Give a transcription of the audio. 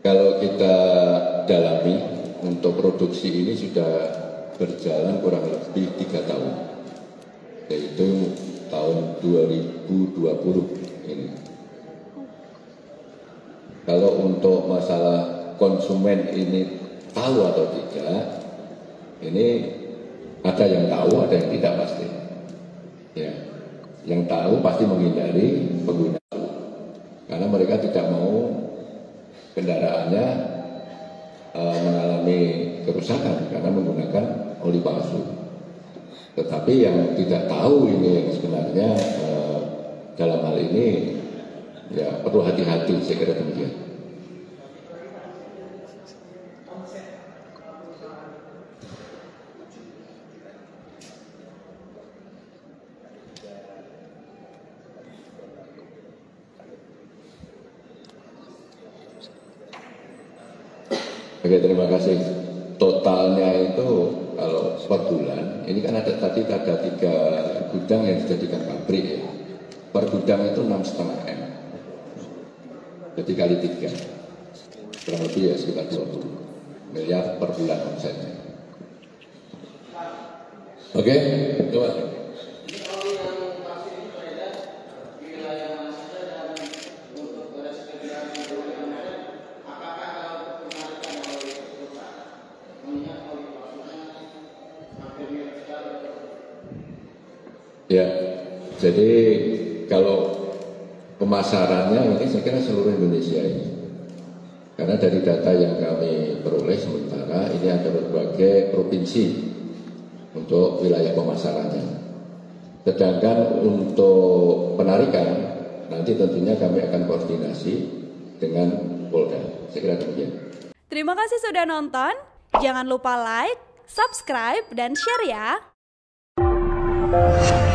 Kalau kita dalami, untuk produksi ini sudah berjalan kurang lebih 3 tahun, yaitu tahun 2020 ini. Kalau untuk masalah konsumen ini tahu atau tidak, ini ada yang tahu, ada yang tidak pasti. Ya, yang tahu pasti menghindari pengguna, karena mereka tidak mau kendaraannya mengalami kerusakan karena menggunakan oli palsu. Tetapi yang tidak tahu ini sebenarnya dalam hal ini ya perlu hati-hati, saya kira demikian. Oke, terima kasih. Totalnya itu kalau per bulan, ini kan ada 3 gudang yang dijadikan pabrik ya. Per gudang itu 6,5 M. Jadi kali 3, kurang lebih ya sekitar 20 miliar per bulan omsetnya. Oke, coba. Ya, jadi kalau pemasarannya ini saya kira seluruh Indonesia ini. Karena dari data yang kami peroleh sementara ini ada berbagai provinsi untuk wilayah pemasarannya. Sedangkan untuk penarikan nanti tentunya kami akan koordinasi dengan Polda. Saya kira demikian. Terima kasih sudah nonton. Jangan lupa like, subscribe, dan share ya.